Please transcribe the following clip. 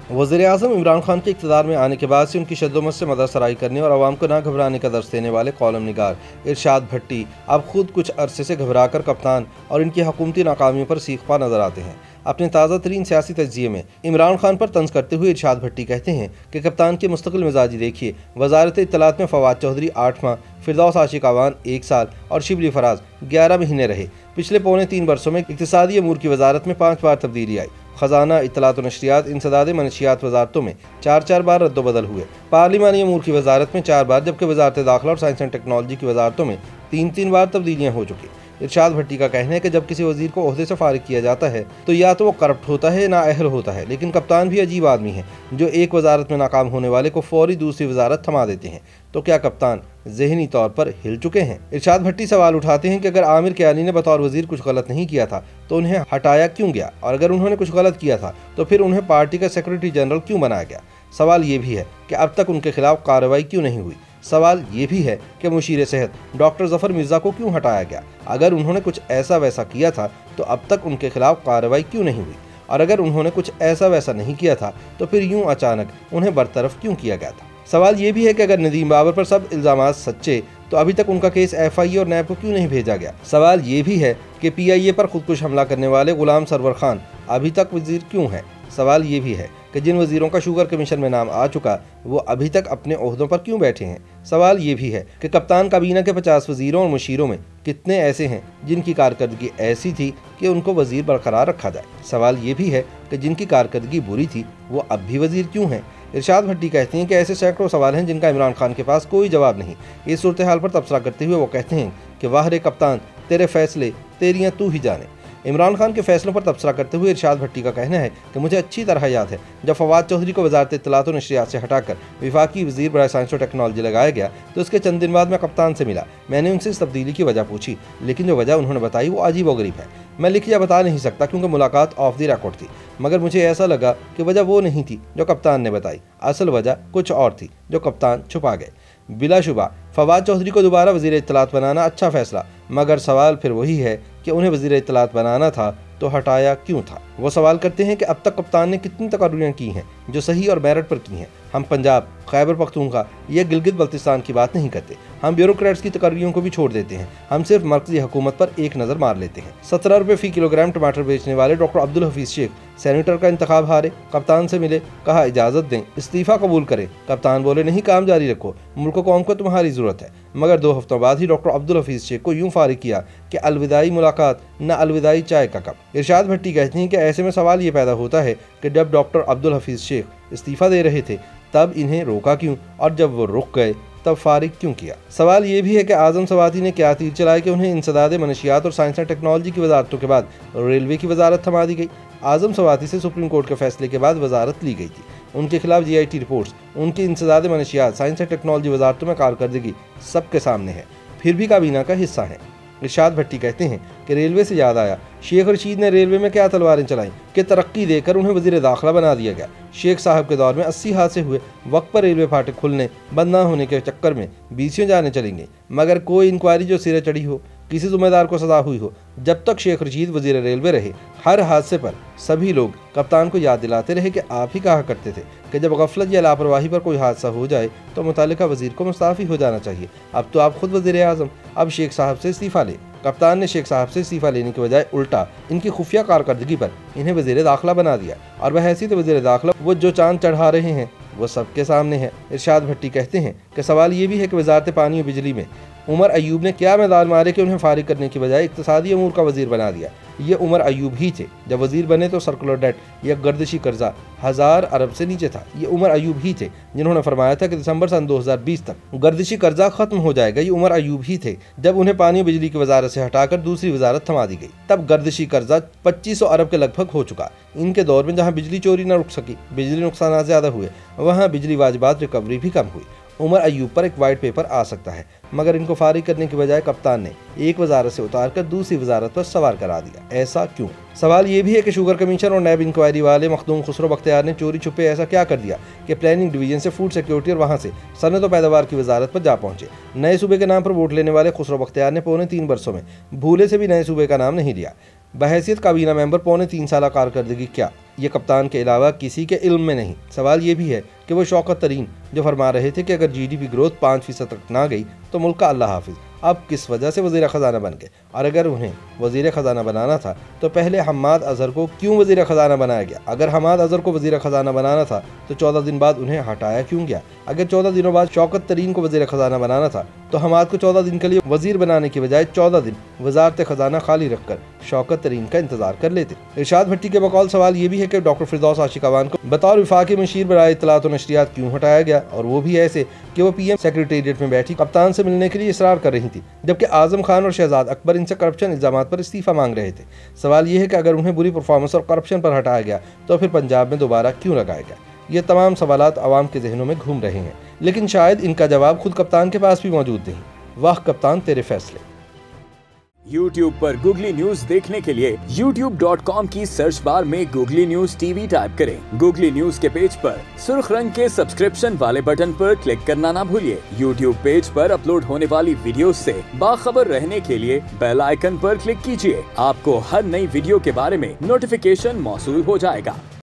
वज़ीर-ए-आज़म इमरान खान के इक़्तिदार में आने के बाद से उनकी शद्दोमत से मददसराई करने और आवाम को ना घबराने का दर्स देने वाले कॉलम निगार इरशाद भट्टी अब खुद कुछ अरसे से घबराकर कप्तान और इनकी हुकूमती नाकामियों पर सीखपा नजर आते हैं। अपने ताज़ा तरीन सियासी तज्ज़िये में इमरान खान पर तंज करते हुए इरशाद भट्टी कहते हैं कि कप्तान की मुस्तकिल मिजाजी देखिए, वज़ारत इत्तलात में फवाद चौधरी 8 माह, फिरदौस आशिक अवान 1 साल और शिबली फराज 11 महीने रहे। पिछले पौने 3 वर्षों में इक़्तिसादी अमूर की वजारत में 5 बार तब्दीली आई। खजाना, इत्तलात व नशरियात, इंसदाद मनशियात वजारतों में 4-4 बार रद्दोबदल हुए। पार्लिमानी अमूर की वजारत में 4 बार, जबकि वजारत दाखिला और साइंस एंड टेक्नोलॉजी की वजारतों में 3-3 बार तब्दीलियाँ हो चुकी। इरशाद भट्टी का कहना है कि जब किसी वजीर को ओहदे से फारिग किया जाता है तो या तो वो करप्ट होता है, नाअहल होता है, लेकिन कप्तान भी अजीब आदमी है जो एक वजारत में नाकाम होने वाले को फौरी दूसरी वजारत थमा देते हैं। तो क्या कप्तान ज़हनी तौर पर हिल चुके हैं? इरशाद भट्टी सवाल उठाते हैं कि अगर आमिर कियानी ने बतौर वजीर कुछ गलत नहीं किया था तो उन्हें हटाया क्यों गया, और अगर उन्होंने कुछ गलत किया था तो फिर उन्हें पार्टी का सेक्रेटरी जनरल क्यों बनाया गया। सवाल ये भी है कि अब तक उनके खिलाफ कार्रवाई क्यों नहीं हुई। सवाल ये भी है कि मुशीर सेहत डॉक्टर जफर मिर्जा को क्यों हटाया गया। अगर उन्होंने कुछ ऐसा वैसा किया था तो अब तक उनके खिलाफ कार्रवाई क्यों नहीं हुई, और अगर उन्होंने कुछ ऐसा वैसा नहीं किया था तो फिर यूं अचानक उन्हें बरतरफ क्यों किया गया था। सवाल ये भी है कि अगर नदीम बाबर पर सब इल्ज़ामात सच्चे तो अभी तक उनका केस FIA और नैब को क्यों नहीं भेजा गया। सवाल ये भी है कि PIA पर खुदकुश हमला करने वाले गुलाम सरवर खान अभी तक वजीर क्यों है। सवाल ये भी है कि जिन वजीरों का शुगर कमीशन में नाम आ चुका वो अभी तक अपने ओहदों पर क्यों बैठे हैं। सवाल ये भी है कि कप्तान काबीना के 50 वजीरों और मुशीरों में कितने ऐसे हैं जिनकी कारकर्दगी ऐसी थी कि उनको वजीर बरकरार रखा जाए। सवाल ये भी है कि जिनकी कारकर्दगी बुरी थी वो अब भी वजीर क्यों हैं। इरशाद भट्टी कहते हैं कि ऐसे सैकड़ों सवाल हैं जिनका इमरान खान के पास कोई जवाब नहीं। इस सूरत हाल पर तबसरा करते हुए वो कहते हैं कि वाह रे कप्तान, तेरे फैसले तेरियां तू ही जाने। इमरान खान के फैसलों पर तबसरा करते हुए इरशाद भट्टी का कहना है कि मुझे अच्छी तरह याद है जब फवाद चौधरी को वजारत इत्तलात व नशरियात से हटाकर विफाकी वजीर बराए साइंस और टेक्नोलॉजी लगाया गया तो उसके चंद दिन बाद मैं कप्तान से मिला। मैंने उनसे इस तब्दीली की वजह पूछी, लेकिन जो वजह उन्होंने बताई वो अजीब व गरीब है। मैं लिख या बता नहीं सकता क्योंकि मुलाकात ऑफ द रिकॉर्ड थी, मगर मुझे ऐसा लगा कि वजह वो नहीं थी जो कप्तान ने बताई, असल वजह कुछ और थी जो कप्तान छुपा गए। बिलाशुबा फवाद चौधरी को दोबारा वजीर इत्तलात बनाना अच्छा फैसला, मगर सवाल फिर वही है कि उन्हें वजीर इत्तलात बनाना था तो हटाया क्यों था। वो सवाल करते हैं कि अब तक कप्तान ने कितनी तकर्रियाँ की हैं जो सही और मेरिट पर की हैं। हम पंजाब, खैबर पख्तूनख्वा या गिलगित बल्तिस्तान की बात नहीं करते, हम ब्यूरोक्रेट्स की तकर्रियों को भी छोड़ देते हैं। हम सिर्फ मरकजी हुकूमत पर एक नज़र मार लेते हैं। 17 रुपये फ़ी किलोग्राम टमाटर बेचने वाले डॉक्टर अब्दुल हफीज़ शेख सेनेटर का इंतखाब हारे, कप्तान से मिले, कहा इजाज़त दें, इस्तीफ़ा कबूल करें। कप्तान बोले नहीं, काम जारी रखो, मुल्क कौम को तुम्हारी ज़रूरत है। मगर 2 हफ्तों बाद ही डॉक्टर अब्दुल हफीज़ शेख को यूँ फारिग किया कि अलविदाई मुलाकात न अलविदाई चाय का कप। इरशाद भट्टी कहती हैं कि ऐसे में सवाल ये पैदा होता है कि जब डॉक्टर अब्दुल हफीज़ शेख इस्तीफ़ा दे रहे थे तब इन्हें रोका क्यों, और जब वो रुक गए तब फारिग क्यों किया। सवाल ये भी है कि आज़म सवाती ने क्या तीर चलाया कि उन्हें इंसदाद मनशियात और साइंस एंड टेक्नोलॉजी की वजारतों के बाद रेलवे की वजारत थमा दी गई। आज़म सवाती से सुप्रीम कोर्ट के फैसले के बाद वजारत ली गई थी। उनके खिलाफ GIT रिपोर्ट्स, उनकी इंसदाद मनशियात, साइंस एंड टेक्नोलॉजी वजारतों में कारकर्दगी सबके सामने है, फिर भी काबीना का हिस्सा है। इरशाद भट्टी कहते हैं कि रेलवे से याद आया, शेख रशीद ने रेलवे में क्या तलवारें चलाई कि तरक्की देकर उन्हें वजीर दाखिला बना दिया गया। शेख साहब के दौर में 80 हादसे हुए, वक्त पर रेलवे फाटक खुलने बंद ना होने के चक्कर में 20 जाने चलेंगे, मगर कोई इंक्वायरी जो सिरे चढ़ी हो, किसी जिम्मेदार को सजा हुई हो। जब तक शेख रशीद वजीर रेलवे रहे, हर हादसे पर सभी लोग कप्तान को याद दिलाते रहे कि आप ही कहा करते थे कि जब गफलत या लापरवाही पर कोई हादसा हो जाए तो मुतालिका वजीर को मुस्ताफ़ी हो जाना चाहिए। अब तो आप खुद वज़ीर-ए-आज़म, अब शेख साहब से इस्तीफ़ा ले। कप्तान ने शेख साहब से इस्तीफ़ा लेने की बजाय उल्टा इनकी खुफिया कारकर्दगी पर इन्हें वज़ीर दाखिला बना दिया, और वह हैसियत वज़ीर दाखिला वो जो चांद चढ़ा रहे हैं वो सबके सामने है। इरशाद भट्टी कहते हैं कि सवाल ये भी है कि वजारत पानी और बिजली में उमर अयूब ने क्या मैदान मारे कि उन्हें फारिग करने की बजाय इक्तिसादी अमूर का वजीर बना दिया। ये उमर अयूब ही थे, जब वजीर बने तो सर्कुलर डेट या गर्दिशी कर्जा 1000 अरब से नीचे था। ये उमर अयूब ही थे जिन्होंने फरमाया था कि दिसंबर सन 2020 तक गर्दिशी कर्जा खत्म हो जाएगा। ये उमर अयूब ही थे जब उन्हें पानी और बिजली की वजारत से हटाकर दूसरी वजारत थमा दी गई, तब गर्दिशी कर्जा 2500 अरब के लगभग हो चुका। इनके दौर में जहाँ बिजली चोरी न रुक सकी, बिजली नुकसान ज़्यादा हुए, वहाँ बिजली वाजिबात रिकवरी भी कम हुई। उमर अयूब पर एक वाइट पेपर आ सकता है, मगर इनको फारिग करने की बजाय कप्तान ने एक वजारत से उतारकर दूसरी वजारत पर सवार करा दिया। ऐसा क्यों? सवाल ये भी है कि शुगर कमीशन और नैब इंक्वायरी वाले मखदूम खुसरो बख्तियार ने चोरी छुपे ऐसा क्या कर दिया कि प्लानिंग डिवीजन से फूड सिक्योरिटी और वहाँ से सनत और पैदावार की वजारत पर जा पहुंचे। नए सूबे के नाम पर वोट लेने वाले खुसरो बख्तियार ने पौने 3 वर्षों में भूले से भी नए सूबे का नाम नहीं लिया। बहैसियत काबीना मेंबर पौने 3 साल कारकर्दगी क्या ये कप्तान के अलावा किसी के इल्म में नहीं। सवाल ये भी है कि वो शौकत तरीन जो फरमा रहे थे कि अगर GDP ग्रोथ 5% तक ना गई तो मुल्क का अल्लाह हाफिज, अब किस वजह से वज़ीर ख़जाना बन गए? और अगर उन्हें वज़ीर ख़जाना बनाना था तो पहले हम्माद अज़हर को क्यों वज़ीर ख़जाना बनाया गया? अगर हम्माद अज़हर को वज़ीर ख़जाना बनाना था तो 14 दिन बाद उन्हें हटाया क्यों गया? अगर 14 दिनों बाद शौकत तरीन को वज़ीर ख़जाना बनाना था तो हम्माद को 14 दिन के लिए वज़ीर बनाने की बजाय 14 दिन वज़ारत ख़जाना खाली रखकर शौकत तरीन का इंतजार कर लेते। इरशाद भट्टी के बकौल सवाल ये भी है कि डॉक्टर फिरदौस आशिकावान को बतौर वफाकी मशीर बराए इत्तलात व नशरियात क्यों हटाया गया, और वो भी ऐसे कि वो PM सेक्रेटेरिएट में बैठी कप्तान से मिलने के लिए इसरार कर रही थी, जबकि आजम खान और शहजाद अकबर इनसे करप्शन इल्जाम पर इस्तीफा मांग रहे थे। सवाल ये है कि अगर उन्हें बुरी परफॉर्मेंस और करप्शन पर हटाया गया तो फिर पंजाब में दोबारा क्यों लगाया गया? ये तमाम सवालात आवाम के जहनों में घूम रहे हैं, लेकिन शायद इनका जवाब खुद कप्तान के पास भी मौजूद नहीं। वाह कप्तान तेरे फैसले। YouTube पर गूगली न्यूज देखने के लिए youtube.com की सर्च बार में गूगली न्यूज TV टाइप करें। गूगली न्यूज के पेज पर सुर्ख रंग के सब्सक्रिप्शन वाले बटन पर क्लिक करना ना भूलिए। YouTube पेज पर अपलोड होने वाली वीडियोस से बाखबर रहने के लिए बेल आइकन पर क्लिक कीजिए। आपको हर नई वीडियो के बारे में नोटिफिकेशन मौसूल हो जाएगा।